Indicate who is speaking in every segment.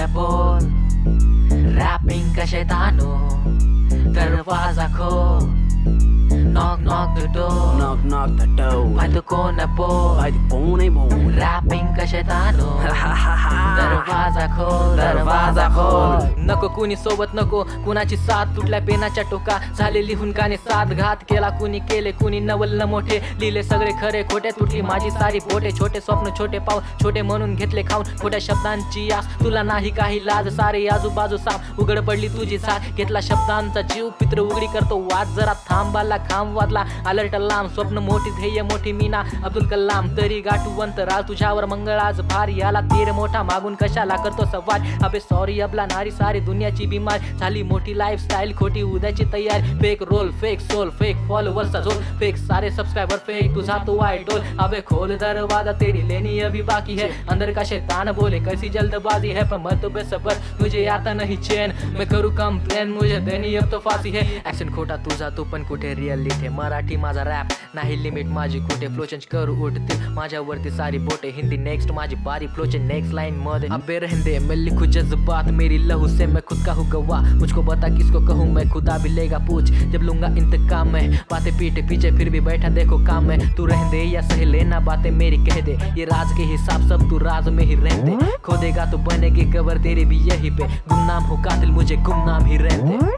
Speaker 1: है बोल, रैपिंग का शैतानो दरवाजा खोल। Knock knock the door,
Speaker 2: knock knock the door.
Speaker 1: भाई तू कौन है बोल,
Speaker 2: भाई तू कौन है बोल,
Speaker 1: रैपिंग का शैतानो दरवाजा खोल,
Speaker 2: दरवाजा खोल.
Speaker 1: नको कुणी सोबत नको कुणाची साथ, तुटल्या पेनाच्या टोका झालेली हुंकाने साथ, घात केला कुणी केले कुणी नवल न मोठे, लिहिले सगळे खरे खोटे, तुटली माझी सारी बोटे, छोटे स्वप्न छोटे पाऊल छोटे म्हणून घेतले खाऊन, खोट्या शब्दांची आस तुला नाही काही लाज, सारे आजूबाजू साप उघड पडली तुझी साथ, घेतला शब्दांचा जीव पित्र उघडी करतो वाद, जरा थांबाला खांब वादला अलर्ट लांब, स्वप्न मोठी ध्येय मोठी मीना अब्दुल कलाम, तरी गाठू अंतराळ तुझ्यावर मंगळ आज भार, याला तीर मोठा मागून कशाला करतो सवार, अबे सॉरी अबला नारी सारी दुनियाची बीमार झाली मोठी लाईफस्टाईल, खोटी उद्याची तयारी, fake role fake soul fake फॉलोअर्सचा झोल, फेक सारे सब्सक्राइबर फेक तुझा तो आइडोल, अबे खोल दरवाजा तेरी लेनी अभी बाकी है, अंदर का शैतान बोले कैसी जल्दबाजी है, पर मत बेसबर मुझे आता नहीं चैन, मैं करूँ कंप्लेन मुझे देनी अब तो फांसी है, एक्शन खोटा तुझा तू पण कुठे रिअलिटी, मराठी माझा रॅप नाही लिमिट माझी कुठे, फ्लो चेंज करू उठतील माझ्यावरती सारी बोटे, हिंदी नेक्स्ट माझी बारी, फ्लो चेंज नेक्स्ट लाइन मध्ये, अबे रहने मैं लिखूं जज्बात मेरी लहू से, मैं खुद का हूँ गवाह, मुझको बता किसको कहूँ मैं, खुदा भी लेगा पूछ जब लूंगा इंतकाम में, बातें पीठ पीछे फिर भी बैठा देखो काम में, तू रहने दे या सही लेना बातें मेरी कह दे, ये राज के हिसाब सब तू राज में ही रहने दे, खोदेगा तो बनेगी कबर तेरी भी यही पे, गुमनाम हो कातिल मुझे गुमनाम ही रहने दे,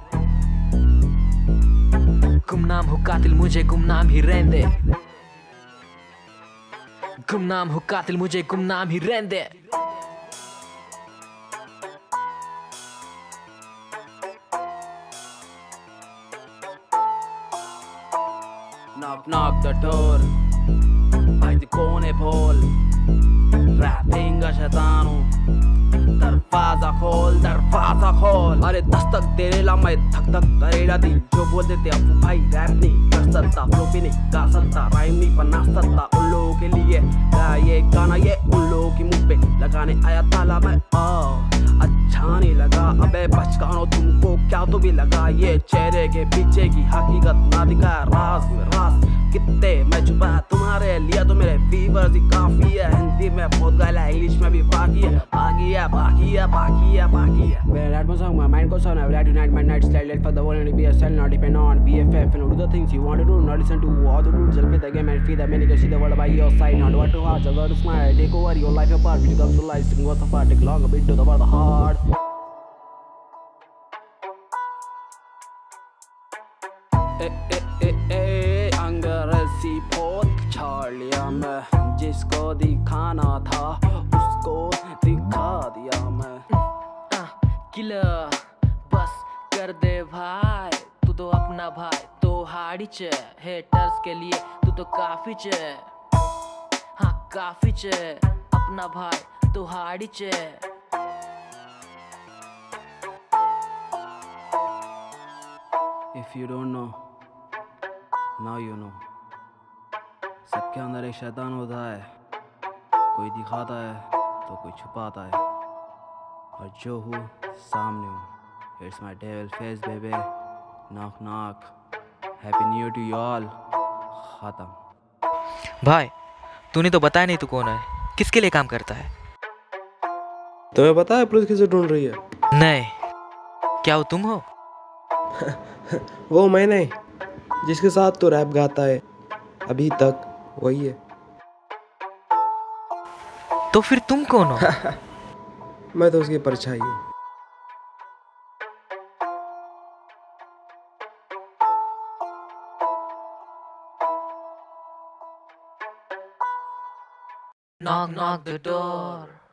Speaker 1: गुमनाम हो कातिल मुझे गुमनाम ही रहने दे, गुमनाम हो कातिल मुझे गुमनाम ही रहने दे.
Speaker 2: knock knock the door. भाई तू कौन है बोल, रैपिंग का शैतान हूँ दरवाजा खोल, दरवाजा खोल. अरे दस्तक देने मैं धक धक करेगा दिल, जो बोल देते अब भाई रैप नहीं कर सकता, फ्लो भी नहीं गा सकता, राइम नहीं बना सकता, उन लोगों के लिए ये गाना ये उन लोगों की मुंह पे लगाने आया ताला मैं, अच्छा नहीं लगा अबे बचकानो तुमको क्या तो भी लगा, ये चेहरे के पीछे की हकीकत ना दिखा, राज में राज कितने मैं छुपा तुम्हारे लिए, तो मेरे फीवर ही काफी है, हिंदी में बहुत गाला इंग्लिश में भी बाकी है बाकी है बाकी है बाकी है बाकी है. When I write my song, my mind goes on. I will tonight my night style, let for the world and be a style, not depend on BFF and do the things you want to do, not listen to all the rules, just play the game and feel the many, see the world by your side, not what to hard, just got to smile, take over your life apart, when it comes to life, sing what's the part, take long a bit to the world hard. अंग्रेजी पोत छाड़ लिया मैं, जिसको दिखाना था उसको दिखा दिया मैं.
Speaker 1: किलर बस कर दे भाई, तू तो अपना भाई तो हाड़ी चे, हेटर्स के लिए तू तो काफी चे, हाँ काफी चे, अपना भाई तो हाड़ी चे.
Speaker 2: If you don't know, now you know. सबके अंदर एक शैतान होता है, कोई दिखाता है तो कोई छुपाता है, और जो हूँ सामने हूँ. It's my devil face baby, knock knock, happy new year to you all. खत्म.
Speaker 1: भाई तूने तो बताया नहीं तू कौन है, किसके लिए काम करता है?
Speaker 3: तुम्हें पता है पुलिस किसे ढूंढ रही है?
Speaker 1: नहीं, क्या वो तुम हो?
Speaker 3: वो मैं नहीं, जिसके साथ तो रैप गाता है अभी तक वही है.
Speaker 1: तो फिर तुम कौन हो?
Speaker 3: मैं तो उसकी परछाई हूँ.
Speaker 1: Knock knock the door.